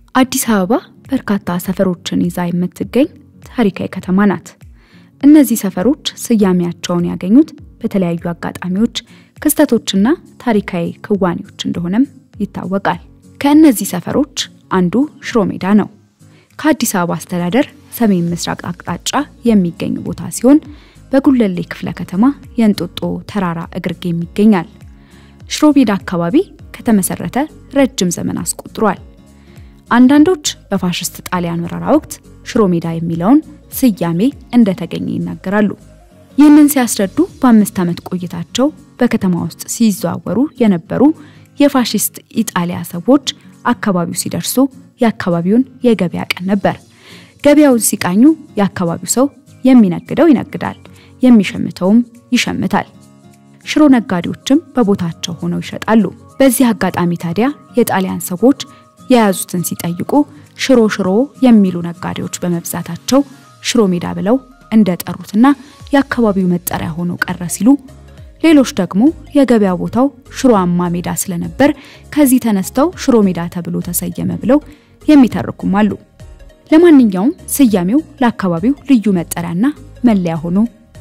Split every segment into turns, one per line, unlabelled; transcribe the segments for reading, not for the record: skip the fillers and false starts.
አዲስ አበባ በርካታ ሰፈሮችን ይዛ የምትገኝ ታሪካዊ ከተማ ናት። እነዚህ ሰፈሮች ስያሜያቸውን ያገኙት በተለያዩ አጋጣሚዎች ክስተቶችና ታሪካዊ ክዋኔዎች እንደሆነም ይታወቃል። ከእነዚህ ሰፈሮች አንዱ ሽሮ ሜዳ ነው። ከአዲስ አበባ አስተዳደር ሰሜን ምስራቅ አቅጣጫ የሚገኝ ቦታ ሲሆን በጉለሌ ክፍለ ከተማ የእንጦጦ ተራራ እግርጌ ይገኛል። ሽሮ ሜዳ አካባቢ ከተመሰረተ ረጅም ዘመን አስቆጥሯል። አንዳንዶች በፋሽስት ጣሊያን ወረራ ወቅት ሽሮ ሜዳ የሚለውን ስያሜ እንደተገኘ ይናገራሉ። ይህንን ሲያስረዱ በ5 ዓመት ቆይታቸው በከተማ ውስጥ ሲዘዋወሩ የነበሩ የፋሽስት ኢጣሊያ ሰዎች አካባቢው ሲደርሱ የአካባቢውን የገበያ ቀን ነበር። ገበያውን ሲቃኙ የአካባቢው ሰው የሚነግደው ይነግዳል፣ የሚሸምተውም ይሸምታል። ሽሮ ነጋዴዎችም በቦታቸው ሆነው ይሸጣሉ። በዚህ አጋጣሚ ታዲያ የጣሊያን ሰዎች የያዙትን ሲጠይቁ ሽሮ የሚሉ ነጋዴዎች በመብዛታቸው ሽሮ ሜዳ ብለው እንደጠሩትና የአካባቢው መጠሪያ ሆኖ ቀረ ሲሉ፣ ሌሎች ደግሞ የገበያ ቦታው ሽሮአማ ሜዳ ስለነበር ከዚህ ተነስተው ሽሮ ሜዳ ተብሎ ተሰየመ ብለው የሚተርኩም አሉ። ለማንኛውም ስያሜው ለአካባቢው ልዩ መጠሪያና መለያ ሆኖ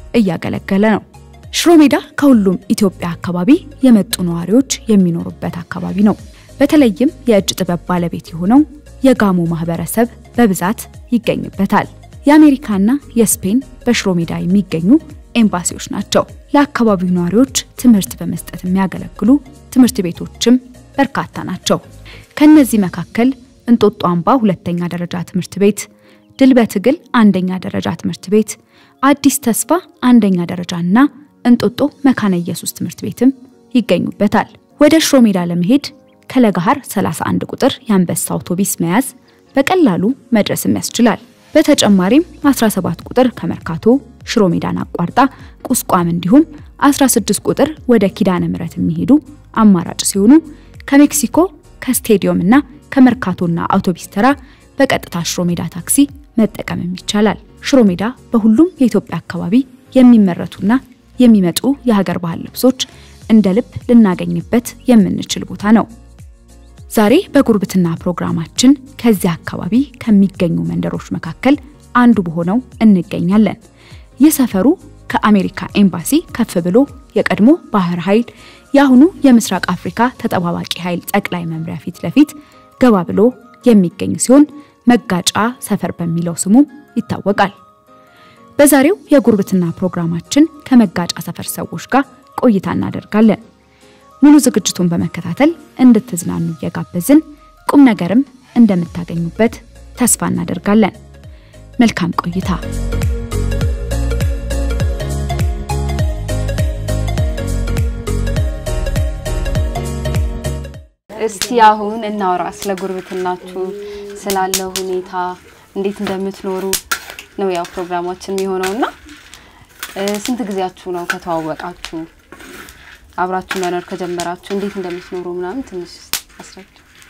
እያገለገለ ነው። ሽሮ ሜዳ ከሁሉም ኢትዮጵያ አካባቢ የመጡ ነዋሪዎች የሚኖሩበት አካባቢ ነው። በተለይም የእጅ ጥበብ ባለቤት የሆነው የጋሞ ማህበረሰብ በብዛት ይገኝበታል። የአሜሪካና የስፔን በሽሮ ሜዳ የሚገኙ ኤምባሲዎች ናቸው። ለአካባቢው ነዋሪዎች ትምህርት በመስጠት የሚያገለግሉ ትምህርት ቤቶችም በርካታ ናቸው። ከነዚህ መካከል እንጦጦ አምባ ሁለተኛ ደረጃ ትምህርት ቤት፣ ድል በትግል አንደኛ ደረጃ ትምህርት ቤት፣ አዲስ ተስፋ አንደኛ ደረጃና እንጦጦ መካነ ኢየሱስ ትምህርት ቤትም ይገኙበታል። ወደ ሽሮ ሜዳ ለመሄድ ከለጋሃር 31 ቁጥር የአንበሳ አውቶቡስ መያዝ በቀላሉ መድረስም ያስችላል። በተጨማሪም 17 ቁጥር ከመርካቶ ሽሮ ሜዳን አቋርጣ ቁስቋም እንዲሁም 16 ቁጥር ወደ ኪዳነ ምሕረት የሚሄዱ አማራጭ ሲሆኑ ከሜክሲኮ ከስቴዲየምና ከመርካቶና አውቶቡስ ተራ በቀጥታ ሽሮ ሜዳ ታክሲ መጠቀም ይቻላል። ሽሮ ሜዳ በሁሉም የኢትዮጵያ አካባቢ የሚመረቱና የሚመጡ የሀገር ባህል ልብሶች እንደ ልብ ልናገኝበት የምንችል ቦታ ነው። ዛሬ በጉርብትና ፕሮግራማችን ከዚህ አካባቢ ከሚገኙ መንደሮች መካከል አንዱ በሆነው እንገኛለን። የሰፈሩ ከአሜሪካ ኤምባሲ ከፍ ብሎ የቀድሞ ባህር ኃይል ያሁኑ የምስራቅ አፍሪካ ተጠባባቂ ኃይል ጠቅላይ መምሪያ ፊት ለፊት ገባ ብሎ የሚገኝ ሲሆን መጋጫ ሰፈር በሚለው ስሙ ይታወቃል። በዛሬው የጉርብትና ፕሮግራማችን ከመጋጫ ሰፈር ሰዎች ጋር ቆይታ እናደርጋለን። ሙሉ ዝግጅቱን በመከታተል እንድትዝናኑ እየጋበዝን ቁም ነገርም እንደምታገኙበት ተስፋ እናደርጋለን። መልካም ቆይታ።
እስቲ አሁን እናውራ ስለ ጉርብትናችሁ ስላለው ሁኔታ እንዴት እንደምትኖሩ ነው ያው ፕሮግራማችን የሚሆነውና ስንት ጊዜያችሁ ነው ከተዋወቃችሁ አብራችሁ መኖር ከጀመራችሁ እንዴት እንደምትኖሩ ምናምን ትንሽ አስረዱ።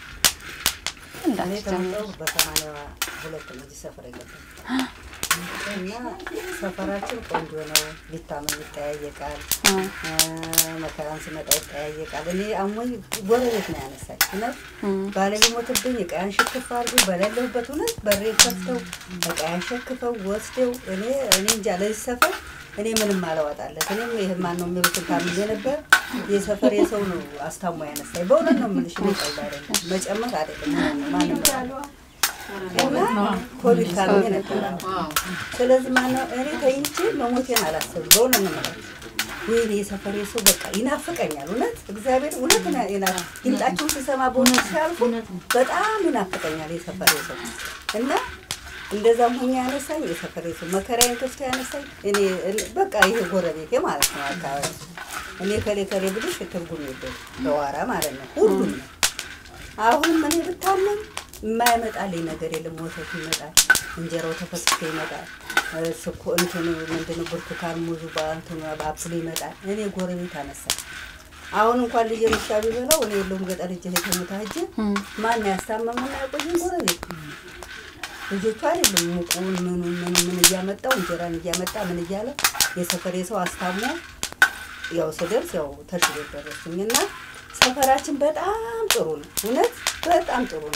እንዳትጀምሩ በሰማንያ ሁለት ነው ሰፈር የገባው እና ሰፈራችን ቆንጆ ነው። ሊታመን ይጠያየቃል፣ መከራን ሲመጣ ይጠያየቃል። እኔ አሞኝ ጎረቤት ነው ያነሳኝ እና ባለቤቴ ሞተብኝ እቃያን ሽክፍ አድርገው በሌለሁበት እውነት በሬ ከፍተው እቃያን ሽክፈው ወስደው እኔ እንጃ ለዚህ ሰፈር እኔ ምንም አላወጣለት። እኔም ይሄ ማን ነው የሚሉትን ታምኜ ነበር። የሰፈር የሰው ነው አስታሞ ያነሳኝ። በእውነት ነው የምልሽ ነው ቀላል መጨመር አይደለም ማንም እና ኮሊሽ ካለኝ ነበር። ስለዚህ ማን ነው እኔ ተይንቼ መሞቴን አላሰብም። በእውነት ነው ማለት ይሄ የሰፈር የሰው በቃ ይናፍቀኛል። እውነት እግዚአብሔር እውነት ነው ይላችሁ ሲሰማ በእውነት ሲያልፉ በጣም ይናፍቀኛል የሰፈር የሰው እና እንደዛም ሆኜ ያነሳኝ የሰፈር የሰው መከራዬን ከፍቶ ያነሳኝ እኔ በቃ ይሄ ጎረቤቴ ማለት ነው። አካባቢ እኔ ከሌ ብልሽ ትርጉም የለውም በዋራ ማለት ነው ሁሉም። አሁን ምን ብታመም የማይመጣልኝ ነገር የለም። ወተት ይመጣል፣ እንጀራው ተፈስቶ ይመጣል፣ ስኮ እንትኑ ምንድነው ብርቱካን ሙዙ ባንቱና ባፕሉ ይመጣል። እኔ ጎረቤት አነሳኝ። አሁን እንኳን ልጅ ምሻቢ በለው እኔ የለውም ገጠር እጄ ተሞታጅ ማን ያስተማመና ያቆየኝ ጎረቤት ልጆቹ አይደለም ሙቁን ምን እያመጣው እንጀራን እያመጣ ምን እያለ የሰፈር የሰው አስታሞ ያው ሰደርስ ያው ተሽሎ ደረስኝና ሰፈራችን በጣም ጥሩ ነው። እውነት በጣም ጥሩ ነው።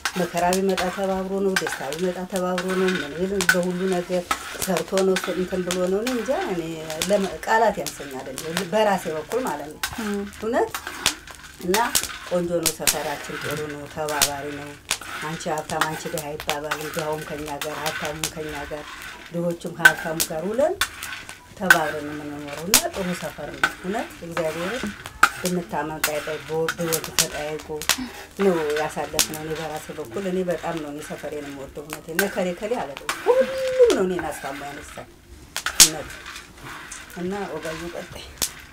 መከራ ቢመጣ ተባብሮ ነው ደስታ ቢመጣ ተባብሮ ነው ምን በሁሉ ነገር ሰርቶ ነው እንትን ብሎ ነው እንጂ እኔ ለቃላት ያንሰኛል አይደል በራሴ በኩል ማለት ነው እውነት እና ቆንጆ ነው ሰፈራችን ጥሩ ነው ተባባሪ ነው አንቺ ሀብታም አንቺ ደሃ ይባባል ደሃውም ከኛ ጋር ሀብታሙም ከኛ ጋር ድሆቹም ሀብታሙ ጋር ውለን ተባብረን የምንኖረውና ጥሩ ሰፈር ነው እውነት እግዚአብሔር ብንታመን በወድ ተጠያይቆ ነው ያሳለፍነው እኔ በራሴ በኩል እኔ በጣም ነው ሰፈሬን የምወደው እውነት እኔ ከሌ አለኝ ሁሉም ነው እኔን አስታማ ያነሳ እውነት እና ወጋዩ ቀጣይ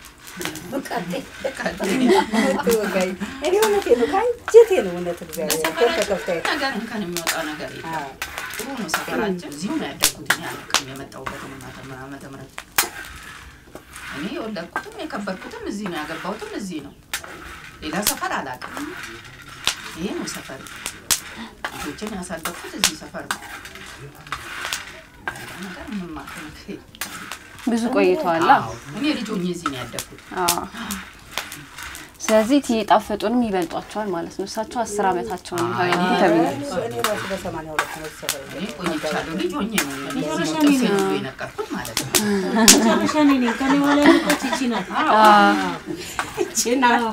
ወጋይ እኔ እውነቴ ነው ካንጀቴ ነው እውነት እግዚአብሔር ተከፍታይ
ነገር እንኳን የሚወጣ ነገር የለም ጥሩ ነው ሰፈራችን እዚሁ ነው ያደኩት እኔ አልቀም የመጣሁበት ማተምራት እኔ ወለድኩትም የከበርኩትም እዚህ ነው ያገባሁትም እዚህ ነው ሌላ ሰፈር አላውቅም ይሄ ነው ሰፈር ልጆችን ያሳደግኩት እዚህ ሰፈር ነው ነገር ምን ማለት ነው
ብዙ ቆይቷል
እኔ ልጆኝ እዚህ ነው ያደኩት
ስለዚህ ጣፈጡንም ይበልጧቸዋል ማለት ነው እሳቸው 10 አመታቸው ነው ተብሏል
እኔ ራሱ በ82 ነው ሰፈር
ቆይቻለሁ ልጆኝ ነው እዚህ ነው የነቀርኩት ማለት ነው
ሻሻኔ ነኝ ከኔ ወላ ልቆች ይችላል
ይችላል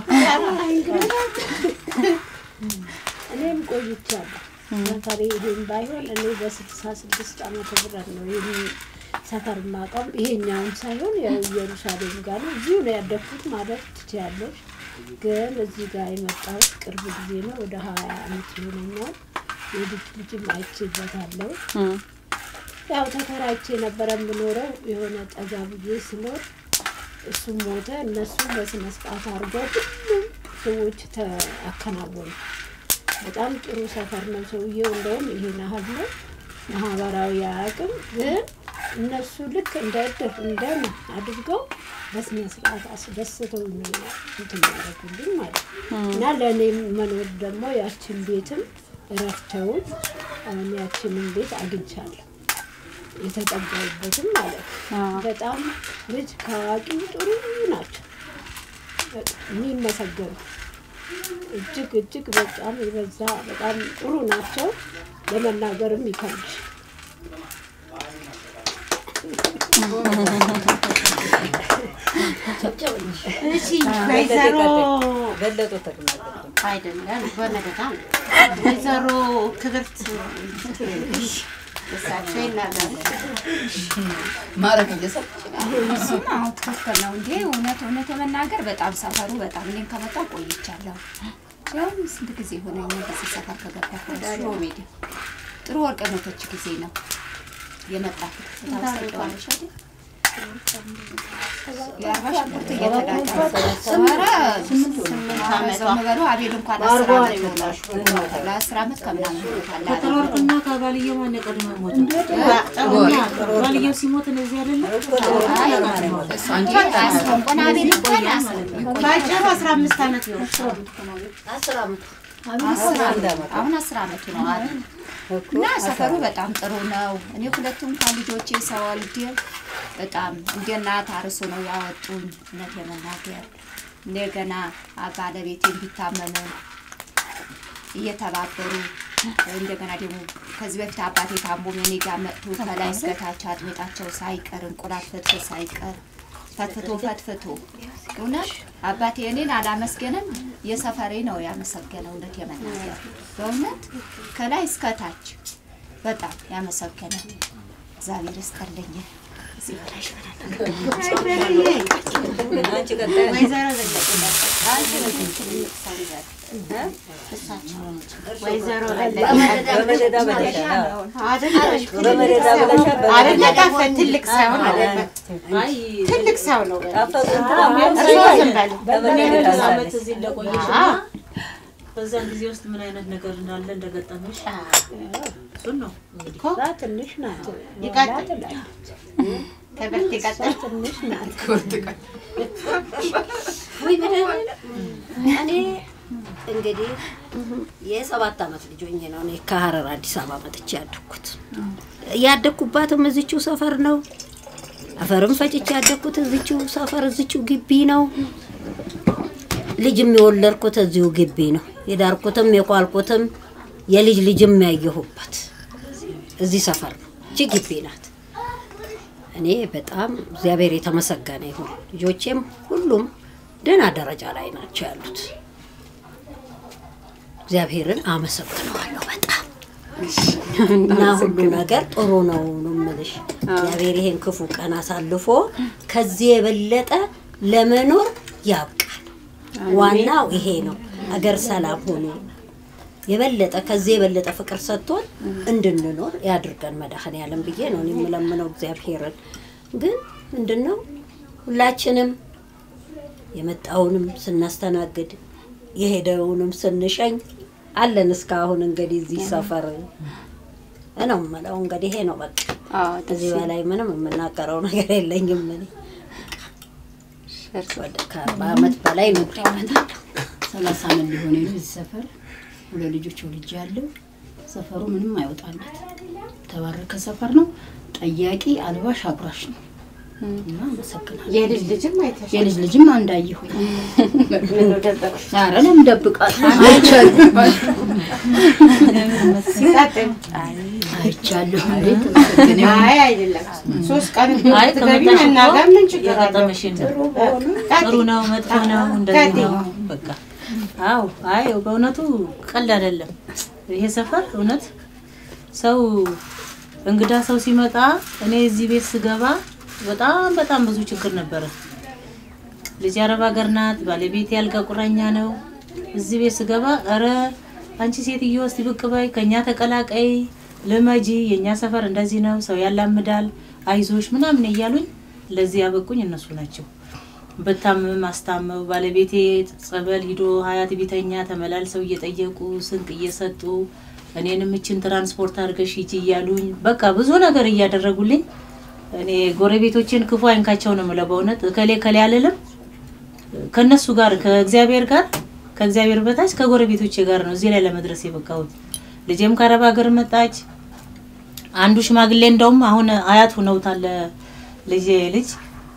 እኔም ቆይቻለሁ ሰፈሬ ይሄን ባይሆን እኔ በ66 አመት ብራት ነው ይሄ ሰፈር ማቀም ይሄኛውን ሳይሆን ያው ኢየሩሳሌም ጋር ነው እዚሁ ነው ያደኩት ማለት ትችያለሽ ግን እዚህ ጋር የመጣው ቅርብ ጊዜ ነው ወደ 20 አመት ይሆነኛል ልጅም አይቼበታለሁ ያው ተከራይቼ ነበር የምኖረው የሆነ ጠጋ ብዬ ስኖር እሱ ሞተ እነሱ በስነ ስርዓት አድርገው ሁሉም ሰዎች ተአከናወኑ በጣም ጥሩ ሰፈር ነው ሰውዬው እንደውም ይሄን ያህል ነው ማህበራዊ አቅም ግን እነሱ ልክ እንደምን አድርገው በስነ ስርዓት አስደስተው ነው እንተማረኩልኝ ማለት እና ለኔ መኖር ደግሞ ያችን ቤትም ረፍተው አሁን ያችን ቤት አግኝቻለሁ የተጠጋሁበትም ማለት በጣም ልጅ ካዋቂ ጥሩ ናቸው የሚመሰገኑ እጅግ በጣም ይበዛ በጣም ጥሩ ናቸው ለመናገርም ይከብዳል
እሺ ወይዘሮ
ገለጦ ተቀመጠ
አይደለም በነገታም ወይዘሮ ክብርት እሳቸው ይናገራሉ
ማረግ እየሰጠች
እሱም ትክክል ነው እንዴ እውነት መናገር በጣም ሰፈሩ በጣም እኔም ከመጣሁ ቆይቻለሁ ያው ስንት ጊዜ ሆነኝ በዚህ ሰፈር ከገባሁ ሜዲ ጥሩ ወርቀኖቶች ጊዜ ነው የመጣሁት ታውቃለሽ አይደል ያርባሽ ቁርጥ እየተዳደረ ሰመራ 8 አመት ነው አቤል እንኳን 10 አመት ነው ለ10 አመት ከምናምን ይሆናል
ከተወርቅና ከባልየው ማን ቀድሞ ሞተ ባልየው ሲሞት ነው እዚህ አይደለም
እንኳን አቤል እንኳን
ባጭሩ 15 አመት ነው
10 አመት
አሁን 10 አመት ነው አይደል እና ሰፈሩ በጣም ጥሩ ነው እኔ ሁለቱም ልጆቼ ሰዋልዴ በጣም እንደናት አርሶ ነው ያወጡኝ እነት የመናገር እንደገና ባለቤቴ ቢታመም እየተባበሩ እንደገና ደግሞ ከዚህ በፊት አባቴ ታሞ እኔ ጋር መጥቶ ከላይ እስከታች አጥሚጣቸው ሳይቀር እንቁላል ፈትፈት ሳይቀር ፈትፈቶ እውነት አባቴ እኔን አላመስገንም የሰፈሬ ነው ያመሰገነው እነት የመናገር በእውነት ከላይ እስከታች በጣም ያመሰገነ እግዚአብሔር ይስጥልኝ እዚህ ወራሽ
አንቺ ቀጣይ
ወይዘሮ ወይዘሮ
በመደዳ በለሻ
ትልቅ ሰው ነው ትልቅ ሰው ነው
በዛን ጊዜ ውስጥ ምን አይነት ነገር እንዳለ እንደገጠመሽ እሱን ነው እንግዲህ
ትንሽ ናት
ይቀጥል ከበርቴ ቀጥል
ትንሽ ናት
ወይ እኔ እንግዲህ የ7 አመት ልጅ ሆኜ ነው እኔ ከሐረር አዲስ አበባ መጥቼ ያደኩባትም እዚህው ሰፈር ነው አፈርም ፈጭቼ ያደኩት እዚህው ሰፈር እዚህው ግቢ ነው ልጅም የወለድኩት እዚሁ ግቢ ነው የዳርኩትም የቋልኩትም የልጅ ልጅም ያየሁበት እዚህ ሰፈር ነው። ግቢ ናት። እኔ በጣም እግዚአብሔር የተመሰገነ ይሁን። ልጆቼም ሁሉም ደህና ደረጃ ላይ ናቸው ያሉት። እግዚአብሔርን አመሰግነዋለሁ በጣም እና ሁሉ ነገር ጥሩ ነው የምልሽ። እግዚአብሔር ይሄን ክፉ ቀን አሳልፎ ከዚህ የበለጠ ለመኖር ያብቃል። ዋናው ይሄ ነው። አገር ሰላም ሆኖ የበለጠ ከዚህ የበለጠ ፍቅር ሰጥቶን እንድንኖር ያድርገን መድኃኔዓለም ብዬ ነው የምለምነው እግዚአብሔርን። ግን ምንድነው ሁላችንም የመጣውንም ስናስተናግድ የሄደውንም ስንሸኝ አለን እስካሁን እንግዲህ እዚህ ሰፈር ነው ማለት እንግዲህ ይሄ ነው በቃ። እዚህ በላይ ምንም የምናገረው ነገር የለኝም። እኔ ወደ ከአመት በላይ ነው ተባታለሁ።
30 ዓመት ሊሆን እዚህ ሰፈር ሁለት ልጆች ወልጅ ያለው ሰፈሩ ምንም አይወጣለት ተባረከ ሰፈር ነው። ጠያቂ አልባሽ አጉራሽ ነው እና መሰከናል።
የልጅ ልጅም አይተሽ
የልጅ ልጅም አንዳየሁ ምን ደበቅ አረለም ደብቃት
ሲጣጣም
አይቻለሁ።
አይ አይደለም 3 ቀን ትገቢ እና ጋር ምን ችግር አጣመሽ?
ጥሩ ነው መጥፎ ነው እንደዚህ ነው በቃ። አው አይ በእውነቱ ቀልድ አይደለም ይሄ ሰፈር እውነት። ሰው እንግዳ ሰው ሲመጣ እኔ እዚህ ቤት ስገባ በጣም ብዙ ችግር ነበር። ልጅ አረብ ሀገር ናት፣ ባለቤት ያልጋ ቁራኛ ነው። እዚህ ቤት ስገባ አረ አንቺ ሴትዮ እስቲ ብቅ በይ ከኛ ተቀላቀይ ለማጂ የኛ ሰፈር እንደዚህ ነው ሰው ያላምዳል አይዞሽ ምናምን እያሉኝ ለዚህ ያበቁኝ እነሱ ናቸው። በታመም አስታመው ባለቤቴ ጸበል ሂዶ ሀያት ቢተኛ ተመላልሰው እየጠየቁ ስንቅ እየሰጡ እኔንም እቺን ትራንስፖርት አድርገሽ ሂጂ እያሉኝ በቃ ብዙ ነገር እያደረጉልኝ እኔ ጎረቤቶችን ክፉ አይንካቸው ነው ማለት በእውነት ከሌ አለለም። ከነሱ ጋር ከእግዚአብሔር በታች ከጎረቤቶቼ ጋር ነው እዚህ ላይ ለመድረስ የበቃሁት። ልጄም ከአረብ ሀገር መጣች። አንዱ ሽማግሌ እንደውም አሁን አያት ሆነውታል ልጅ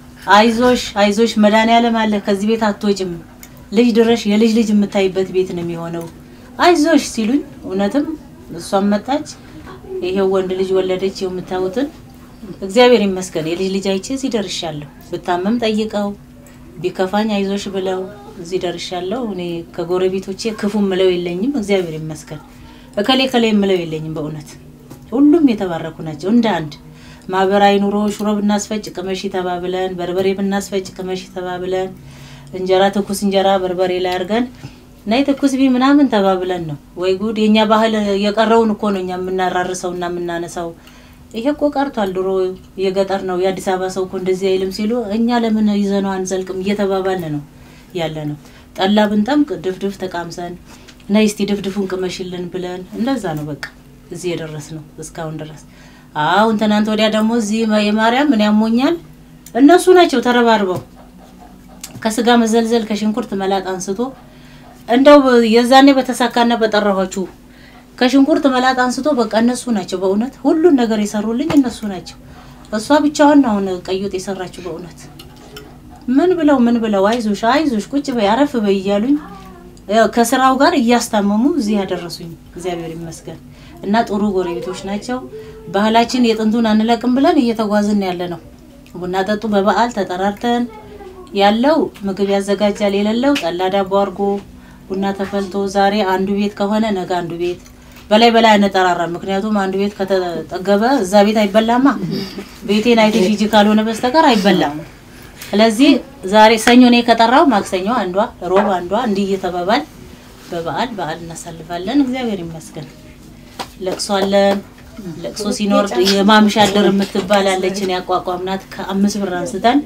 አይዞሽ መድኃኔዓለም አለ ከዚህ ቤት አትወጭም ልጅ ድረሽ የልጅ ልጅ የምታይበት ቤት ነው የሚሆነው አይዞሽ ሲሉኝ እውነትም እሷም መጣች። ይሄው ወንድ ልጅ ወለደች የምታውትን እግዚአብሔር ይመስገን የልጅ ልጅ አይቼ እዚህ ደርሻለሁ። ብታመም ጠይቀው ቢከፋኝ አይዞሽ ብለው እዚህ ደርሻለሁ። እኔ ከጎረቤቶቼ ክፉ ምለው የለኝም እግዚአብሔር ይመስገን። ከሌ ምለው የለኝም በእውነት ሁሉም የተባረኩ ናቸው። እንደ አንድ ማበራይ ኑሮ ሽሮ ብናስፈጭ ቅመሽ ተባብለን በርበሬ ብናስፈጭ ቅመሽ ተባብለን እንጀራ ትኩስ እንጀራ በርበሬ ላይ አርገን ናይ ትኩስ ቢ ምናምን ተባብለን ነው። ወይ ጉድ የኛ ባህል የቀረውን እኮ ነው እኛ ምናራርሰውና ምናነሳው። ይሄ እኮ ቀርቷል። ድሮ የገጠር ነው የአዲስ አበባ ሰው እኮ እንደዚህ አይልም ሲሉ እኛ ለምን ይዘነው አንዘልቅም እየተባባልን ነው ያለ ነው። ጠላ ብንጠምቅ ድፍድፍ ተቃምሰን ናይ እስቲ ድፍድፉን ቅመሽልን ብለን እንደዛ ነው በቃ እዚህ የደረስነው እስካሁን ድረስ። አሁን ትናንት ወዲያ ደግሞ እዚህ የማርያም ምን ያሞኛል እነሱ ናቸው ተረባርበው ከስጋ መዘልዘል ከሽንኩርት መላጥ አንስቶ እንደው የዛኔ በተሳካና በጠራኋችሁ ከሽንኩርት መላጥ አንስቶ በቃ እነሱ ናቸው በእውነት ሁሉን ነገር ይሰሩልኝ እነሱ ናቸው። እሷ ብቻዋን ነው ቀይውጥ የሰራችሁ በእውነት ምን ብለው አይዞሽ ቁጭ በይ አረፍ በይ እያሉኝ ከስራው ጋር እያስታመሙ እዚህ ያደረሱኝ እግዚአብሔር ይመስገን። እና ጥሩ ጎረቤቶች ናቸው። ባህላችን የጥንቱን አንለቅም ብለን እየተጓዝን ያለ ነው። ቡና ጠጡ በበዓል ተጠራርተን ያለው ምግብ ያዘጋጃል የሌለው ጠላ ዳቦ አርጎ ቡና ተፈልቶ ዛሬ አንዱ ቤት ከሆነ ነገ አንዱ ቤት በላይ አንጠራራ። ምክንያቱም አንዱ ቤት ከተጠገበ እዛ ቤት አይበላማ። ቤቴን አይተሽ ሂጂ ካልሆነ በስተቀር አይበላም። ስለዚህ ዛሬ ሰኞ ነው ከጠራው ማክሰኞ አንዷ ሮብ አንዷ እንዲህ እየተባባል በበዓል እናሳልፋለን እግዚአብሔር ይመስገን። ለቅሶ ሲኖር የማምሻደር የምትባላለችን ያቋቋምናት ከ5 ብር አንስተን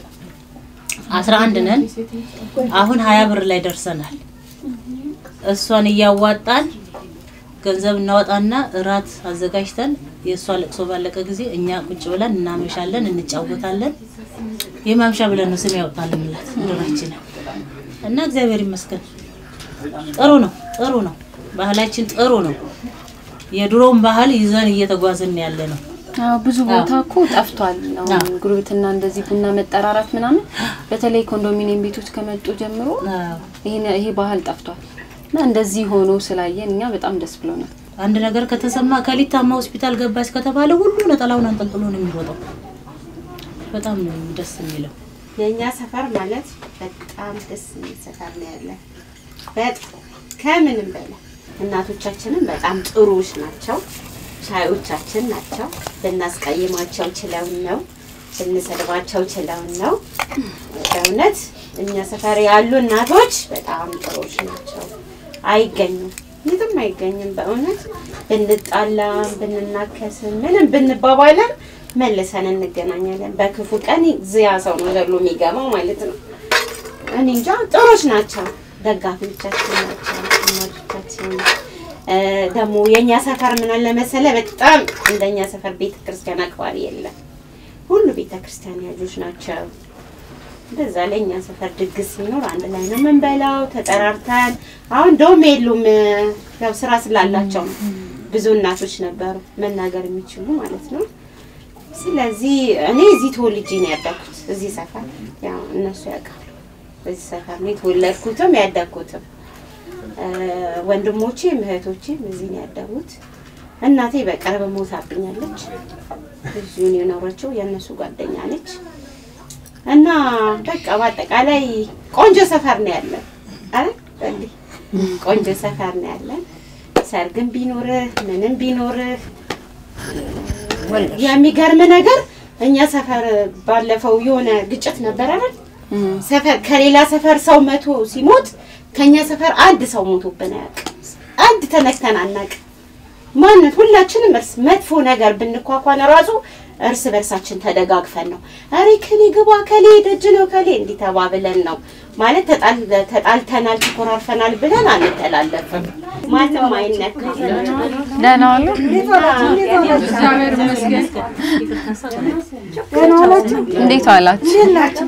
11 ነን አሁን 20 ብር ላይ ደርሰናል። እሷን ያዋጣን ገንዘብ እናወጣና እራት አዘጋጅተን የሷ ለቅሶ ባለቀ ጊዜ እኛ ቁጭ ብለን እናመሻለን እንጫወታለን። የማምሻ ብለን ነው ስም ያወጣልንላት ድራችን እና እግዚአብሔር ይመስገን ጥሩ ነው ባህላችን ጥሩ ነው። የድሮም ባህል ይዘን እየተጓዝን ያለ ነው።
ብዙ ቦታ እኮ ጠፍቷል ነው ጉርብትና እንደዚህ ቡና መጠራራት ምናምን በተለይ ኮንዶሚኒየም ቤቶች ከመጡ ጀምሮ ይሄ ባህል ጠፍቷል። እና እንደዚህ ሆኖ ስላየን እኛ በጣም ደስ ብሎናል።
አንድ ነገር ከተሰማ ከሊታማ ሆስፒታል ገባች ከተባለ ሁሉ ነጠላውን አንጠልጥሎ ነው የሚሮጠው። በጣም ነው ደስ የሚለው።
የኛ ሰፈር ማለት በጣም ደስ የሚል ሰፈር ነው ያለ። በጣም ከምንም በላይ እናቶቻችንም በጣም ጥሩዎች ናቸው። ሻዮቻችን ናቸው። ብናስቀይማቸው ችለው ነው፣ ብንሰድባቸው ችለው ነው። በእውነት እኛ ሰፈር ያሉ እናቶች በጣም ጥሩዎች ናቸው። አይገኙም፣ ምንም አይገኝም። በእውነት ብንጣላም ብንናከስም ምንም ብንባባልም መልሰን እንገናኛለን። በክፉ ቀን ዝያ ሰው ነው ዘሎ የሚገባው ማለት ነው። እኔ እንጃ ጥሩዎች ናቸው። ደጋፊዎቻችን ናቸው እናቶቻችን። ደግሞ የኛ ሰፈር ምን አለ መሰለ በጣም እንደኛ ሰፈር ቤተክርስቲያን አክባሪ የለም። ሁሉ ቤተክርስቲያን ያጆች ናቸው። በዛ ላይ እኛ ሰፈር ድግስ ሲኖር አንድ ላይ ነው የምንበላው ተጠራርተን። አሁን ደም የሉም ያው ስራ ስላላቸው ብዙ እናቶች ነበሩ መናገር የሚችሉ ማለት ነው። ስለዚህ እኔ እዚህ ተወልጄ ነው ያደኩት እዚህ ሰፈር። ያው እነሱ ያውቃሉ እዚህ ሰፈር ነው የተወለድኩትም ያደኩትም። ወንድሞቼ እህቶቼም እዚህ ነው ያደጉት። እናቴ በቅርብ ሞታብኛለች። እዚሁ ነው የኖረችው የነሱ ጓደኛ ነች። እና በቃ በአጠቃላይ ቆንጆ ሰፈር ነው ያለን አይደል? ቆንጆ ሰፈር ነው ያለን። ሰርግም ቢኖርህ ምንም ቢኖርህ የሚገርም ነገር እኛ ሰፈር ባለፈው የሆነ ግጭት ነበር አይደል? ሰፈር ከሌላ ሰፈር ሰው መቶ ሲሞት ከኛ ሰፈር አንድ ሰው ሞቶብን አያውቅም። አንድ ተነክተን አናውቅም። ማንነት ሁላችንም መጥፎ ነገር ብንኳኳን ራሱ እርስ በርሳችን ተደጋግፈን ነው። አሬ ከኔ ግባ ከሌ ደጅ ነው ከሌ እንዲህ ተባብለን ነው ማለት ተጣልተናል ተኮራርፈናል ብለን አንተላለፍም። ማንም አይነካም።
ደህና ዋሉ።
እግዚአብሔር ይመስገን።
እንዴት ዋላችሁ?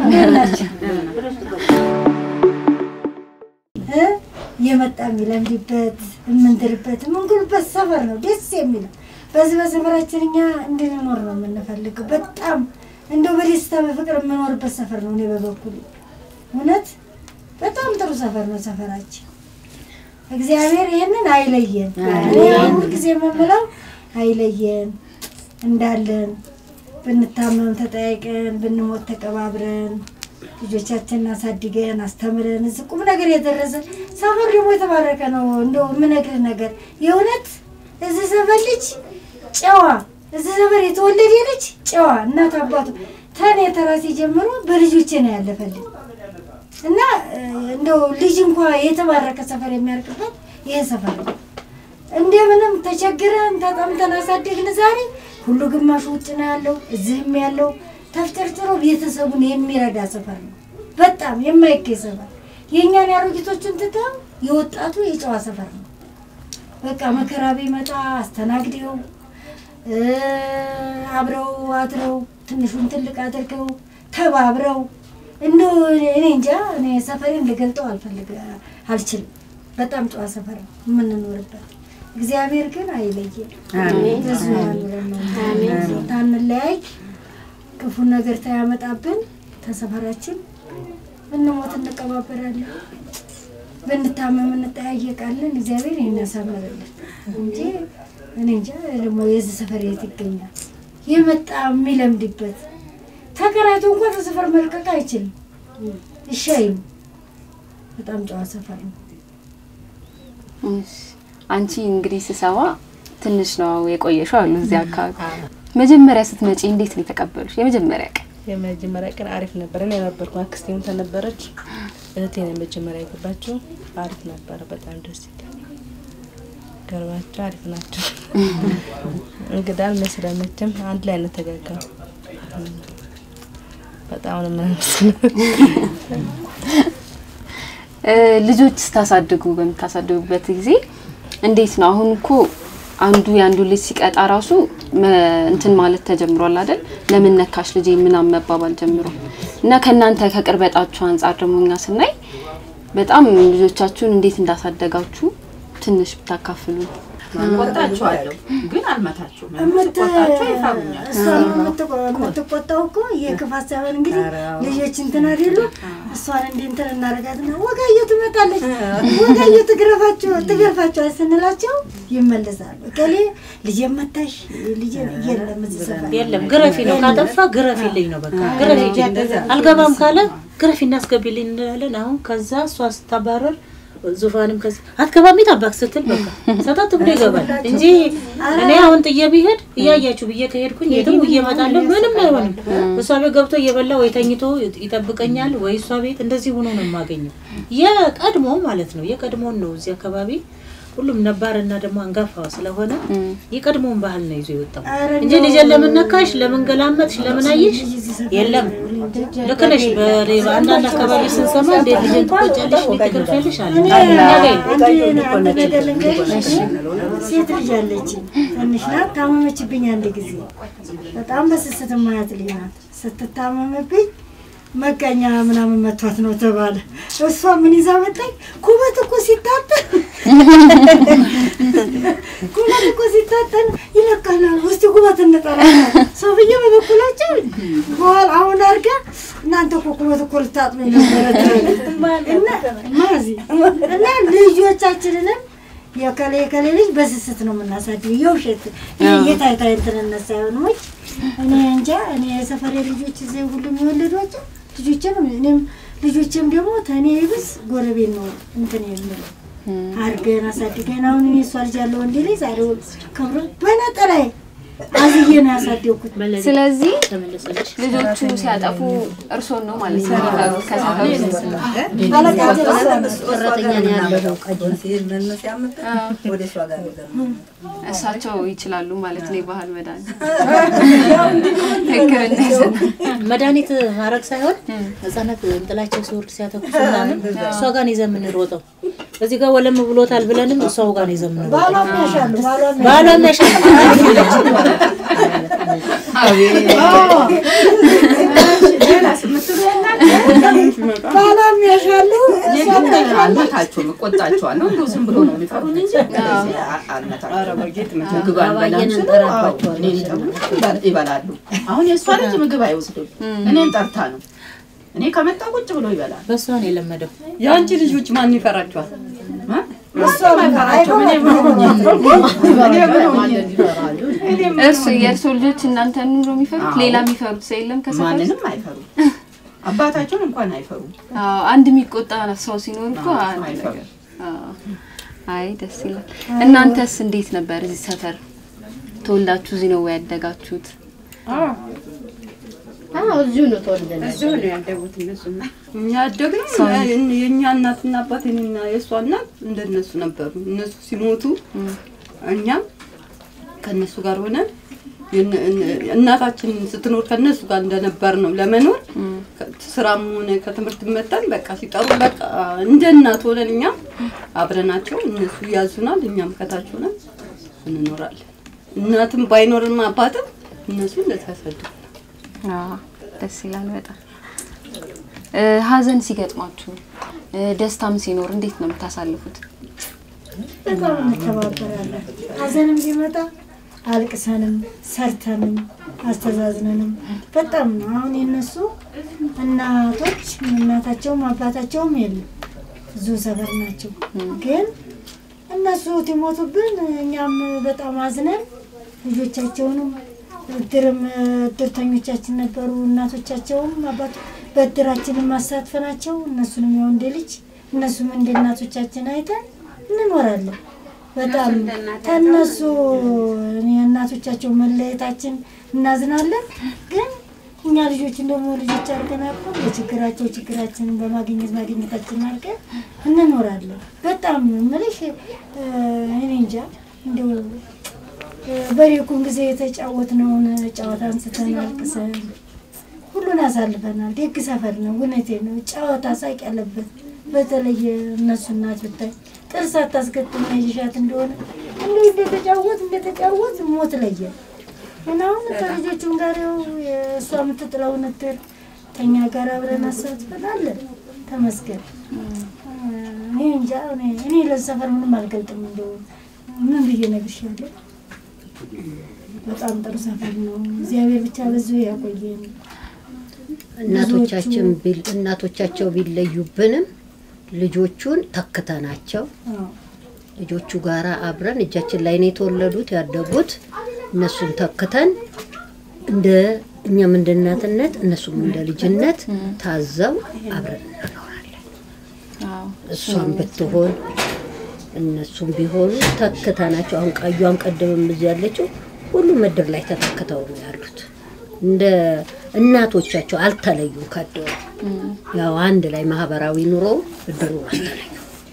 የመጣ የሚለምድበት የምንድርበት የምንጉልበት ሰፈር ነው ደስ የሚለው። በዚህ በሰፈራችን እኛ እንድንኖር ነው የምንፈልገው። በጣም እንደው በደስታ በፍቅር የምኖርበት ሰፈር ነው። እኔ በበኩሌ እውነት በጣም ጥሩ ሰፈር ነው ሰፈራችን። እግዚአብሔር ይሄንን አይለየን። እኔ ሁሉ ጊዜ የምለው አይለየን እንዳለን ብንታመም ተጠያይቀን ብንሞት ተቀባብረን ልጆቻችንን አሳድገን አስተምረን እዚህ ቁም ነገር የደረሰ ሰፈር ደግሞ የተባረከ ነው። እንደው የምነግርህ ነገር የእውነት እዚህ ሰፈር ልጅ ጨዋ እዚህ ሰፈር የተወለደ ልጅ ጨዋ እናት አባቱ ተኔ ተራሴ ጀምሮ በልጆቼ ነው ያለፈልኝ እና እንደው ልጅ እንኳን የተባረከ ሰፈር የሚያርቅበት ይሄ ሰፈር ነው። እንደምንም ተቸግረን ተጠምተን አሳደግን። ዛሬ ሁሉ ግማሽ ውጭ ነው ያለው እዚህም ያለው ተፍጨርጭሮ ቤተሰቡን የሚረዳ ሰፈር ነው። በጣም የማይገኝ ሰፈር የኛን ያሮጊቶችን ትተው የወጣቱ የጨዋ ሰፈር ነው። በቃ መከራ ቢመጣ አስተናግደው አብረው አድረው ትንሹን ትልቅ አድርገው ተባብረው እንደው እኔ እንጃ እኔ ሰፈሬን ልገልጠው አልችልም። በጣም ጨዋ ሰፈር ነው የምንኖርበት። እግዚአብሔር ግን አይለየን። አሜን አሜን። ታንለያይ ክፉ ነገር ታያመጣብን ተሰፈራችን እንሞት እንቀባበራለን ብንታመም እንጠያየቃለን። እግዚአብሔር ይሄን ያሳምርልን እንጂ እኔ እንጃ ደግሞ የዚህ ሰፈር የት ይገኛል? የመጣ የሚለምድበት ተከራይቶ እንኳን ተሰፈር መልቀቅ አይችልም። እሺም በጣም ጨዋ ሰፈር ነው።
አንቺ እንግዲህ ስሰዋ ትንሽ ነው የቆየሽው አሉ እዚህ አካባቢ። መጀመሪያ ስትመጪ እንዴት ነው ተቀበሉሽ? የመጀመሪያ ቀን
አሪፍ ነበር። እኔ ነበርኩ አክስቴም ተነበረች እህቴ ነው መጀመሪያ የገባችው። አሪፍ ነበር፣ በጣም ደስ ይላል። ገርባቸው አሪፍ ናቸው። እንግዳን መስለመችም አንድ ላይ ነው ተጋጋው። በጣም ነው የምንመስለው።
ልጆች ስታሳድጉ በምታሳድጉበት ጊዜ እንዴት ነው? አሁን እኮ አንዱ ያንዱ ልጅ ሲቀጣ ራሱ እንትን ማለት ተጀምሯል አይደል? ለምን ነካሽ ልጅ ምናምን መባባል ጀምሮ እና ከናንተ ከቅርበታችሁ አንፃር ደሞኛ ስናይ በጣም ልጆቻችሁን እንዴት እንዳሳደጋችሁ ትንሽ ብታካፍሉ
ቆጣቸዋለሁ ግን አልመታቸውም። ቆጣቸው ይፈሩኛል።
እሷን የምትቆጣው እኮ የክፋት ሳይሆን እንግዲህ ልጆች እንትን አይደሉ እሷን እንትን እናደርጋትና ወጋየሁ ትመጣለች ወጋየሁ ትገርፋቸው ስንላቸው ይመለሳሉ። ከሌ ልጅ መታሽ ልጅ
የለም ግረፊ ነው ካጠፋ ግረፊልኝ ነው በቃ ግረፊ አልገባም ካለ ግረፊ እናስገቢልኝ እንላለን። አሁን ከዛ እሷ ስታባረር ዙፋንም ከዚህ አትገባም ይታባክ ስትል በቃ ሰጣት ብሎ ይገባል እንጂ እኔ አሁን ጥዬ ቢሄድ እያያችሁ ብዬ ከሄድኩኝ የትም እየመጣለሁ ምንም አይሆንም። እሷ ቤት ገብቶ እየበላ ወይ ተኝቶ ይጠብቀኛል ወይ እሷ ቤት እንደዚህ ሆኖ ነው የማገኘው። የቀድሞ ማለት ነው የቀድሞን ነው እዚህ አካባቢ ሁሉም ነባርና ደግሞ አንጋፋው ስለሆነ የቀድሞን ባህል ነው ይዞ የወጣው እንጂ ልጅ ለምን ነካሽ ለምን ገላመጥሽ ለምን አየሽ የለም። ለከነሽ በአንዳንድ አካባቢ ስንሰማ እንዴት ልጅ ትቆጫለሽ ትከርፈልሽ አለ
ሴት ልጅ አለች ትንሽ ናት ታመመችብኝ አንድ ጊዜ በጣም በስስት ማያት ልጅ ናት ስትታመምብኝ መቀኛ ምናምን መቷት ነው ተባለ። እሷ ምን ይዛ መጣኝ ኩበት እኮ ሲታጠን ይለካናል ውስጥ ኩበት እንጠራለን ሰውዬ በበኩላቸው በኋላ አሁን አርጋ እናንተ እኮ ኩበት እኮ ልታጥኑ ነበር እና ማዚ እና ልጆቻችንን የከሌ ልጅ በስስት ነው የምናሳድገው የውሸት የታይታይ እንተነሳ ነው እኔ እንጃ እኔ የሰፈሬ ልጆች እዚህ ሁሉም ይወለዷቸው ልጆችም እኔም ልጆችም ደግሞ ተኔ ይብስ ጎረቤት ነው እንትን የሚለው አርገና አሳድገና አሁን እኔ ሷል ያለው እንዴ ላይ ዛሬው ከብሮ በነጠላይ አዝየና ያሳደኩት
ስለዚህ ልጆቹ ሲያጠፉ እርሶን ነው ማለት ነው ከሰፈሩ
ሰራተኛ ነው ያለው ቀደም ሲል ምን ሲያመጣ ወደ ሷ ጋር ነው
እሳቸው ይችላሉ ማለት ነው ባህል
መድኃኒት ማረግ ሳይሆን ህፃናት እንጥላቸው ሲወርድ ሲያተኩስ ምናምን እሷ ጋር ነው የዘምንሮጠው እዚህ ጋር ወለም ብሎታል ብለንም እሷው ጋር ነው የዘምንሮጠው ባሏም ያሻሉ
ባላም ያሻሉ
አልመታቸውም እቆጣቸዋለሁ እንደው ዝም ብሎ ነው የሚፈሩት እንጂ አልመታቸውም ምግብ አንበላቸው ይበላሉ። አሁን የእሷ ልጅ ምግብ አይወስዱም እኔን ጠርታ ነው እኔ ከመጣ ቁጭ ብሎ ይበላል።
በሷ ነው የለመደው።
ያንቺ ልጆች ማን ይፈራቸዋል?
እሷ ማይፈራቸው ምን
እርሱ የእርሱ ልጆች እናንተ ነው የሚፈሩት ሌላ የሚፈሩት ሰው የለም ከሰፈር
ማንንም አይፈሩ አባታቸውን እንኳን አይፈሩ
አንድ የሚቆጣ ሰው ሲኖር እኮ አይ ደስ ይላል። እናንተስ እንዴት ነበር እዚህ ሰፈር ተወልዳችሁ እዚህ ነው ያደጋችሁት?
እዚሁ ነው ተወልደን
እዚሁ ነው ያደጉት እነሱና እኛ ያደግነው የኛ እናትና አባቴና የሷ እናት እንደነሱ ነበሩ። እነሱ ሲሞቱ እኛም ከነሱ ጋር ሆነን እናታችን ስትኖር ከነሱ ጋር እንደነበር ነው ለመኖር ስራም ሆነ ከትምህርት መጣን በቃ ሲጠሩ በቃ እንደ እናት ሆነን እኛ አብረናቸው እነሱ ያዙናል እኛም ከታች ሆነን እንኖራለን። እናትም ባይኖርም አባትም እነሱ እንደተሰደዱ
ደስ ይላል በጣም። ሀዘን ሲገጥማችሁ ደስታም ሲኖር እንዴት ነው የምታሳልፉት?
በጣም እንተባበራለን። ሀዘንም ሲመጣ አልቅሰንም ሰርተንም አስተዛዝነንም በጣም ነው። አሁን የነሱ እናቶች እናታቸውም አባታቸውም የለም ብዙ ሰፈር ናቸው። ግን እነሱ ሲሞቱብን እኛም በጣም አዝነን ልጆቻቸውንም ድርተኞቻችን ነበሩ እናቶቻቸውም አባት በድራችንን ማሳትፈናቸው እነሱንም ያው እንደ ልጅ እነሱም እንደ እናቶቻችን አይተን እንኖራለን። በጣም ተነሱ እናቶቻቸው መለየታችን እናዝናለን። ግን እኛ ልጆች እንደሞ ልጆች አርገናቆ ችግራችንን በማግኘታችን አርገን እንኖራለን። በጣም ምልሽ እኔ እንጃ እንደው በሪኩም ጊዜ የተጫወትነውን ጨዋታ አንስተን አልቅሰን ሁሉን አሳልፈናል። ደግ ሰፈር ነው እውነቴን ነው ጨዋታ ሳቅ ያለበት በተለይ እነሱ እናት ብታይ ጥርስ አታስገጥም ይሻት እንደሆነ እንደተጫወት ሞት ለየ እና አሁን ከልጆቹም ጋር እሷ የምትጥለው ነበር ከኛ ጋር አብረን አሳትፈናል። ተመስገን እኔ እንጃ እኔ ለሰፈር ምንም አልገልጥም። እንደው ምን ብዬ ነግርሻለሁ። በጣም ጥሩ ሰፈር ነው። እግዚአብሔር ብቻ በዚሁ ያቆየን።
እናቶቻቸው ቢለዩብንም ልጆቹን ተክተናቸው ልጆቹ ጋራ አብረን እጃችን ላይ ነው የተወለዱት ያደጉት። እነሱን ተክተን እንደ እኛም እንደ እናትነት እነሱም እንደ ልጅነት ታዘው አብረን እንኖራለን። እሷም ብትሆን እነሱም ቢሆኑ ተክተናቸው አሁን ቃዩም ቀደም እዚህ ያለችው ሁሉ ምድር ላይ ተተክተው ነው ያሉት። እንደ እናቶቻቸው አልተለዩም። ካደው ያው አንድ ላይ ማህበራዊ ኑሮ እድሩ አልተለዩ።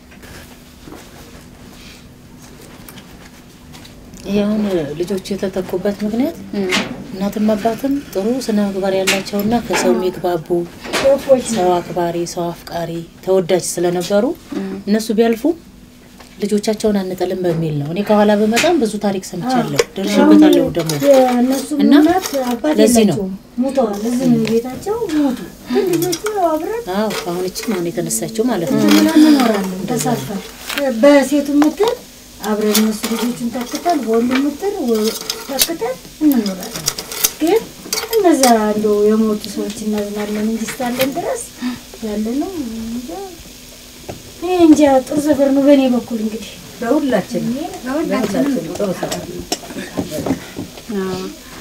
ያውን ልጆች የተተኩበት ምክንያት እናትም አባትም ጥሩ ስነ ምግባር ያላቸውና ከሰው የሚግባቡ ሰው አክባሪ ሰው አፍቃሪ ተወዳጅ ስለነበሩ እነሱ ቢያልፉ ልጆቻቸውን አንጠልም በሚል ነው። እኔ ከኋላ በመጣም ብዙ ታሪክ ሰምቻለሁ ደርሼበታለሁ ደግሞ እና ለዚህ ነው
ሞተዋል። እዚህ ነው ቤታቸው ሞቱ። ልጆቹ አብረን
አሁን እቺ ማን የተነሳቸው ማለት ነው
እንኖራለን ተሳትፈን በሴቱ ምትል አብረን እነሱ ልጆቹን ተክተን በወንዱ ምትል ተክተን እንኖራለን። ግን እነዛ እንደው የሞቱ ሰዎች እናዝናለን እንጂ እስካለን ድረስ ያለነው እንጃ ጥሩ ሰፈር ነው በእኔ በኩል እንግዲህ
ለሁላችን ጥሩ ሰፈር ነው።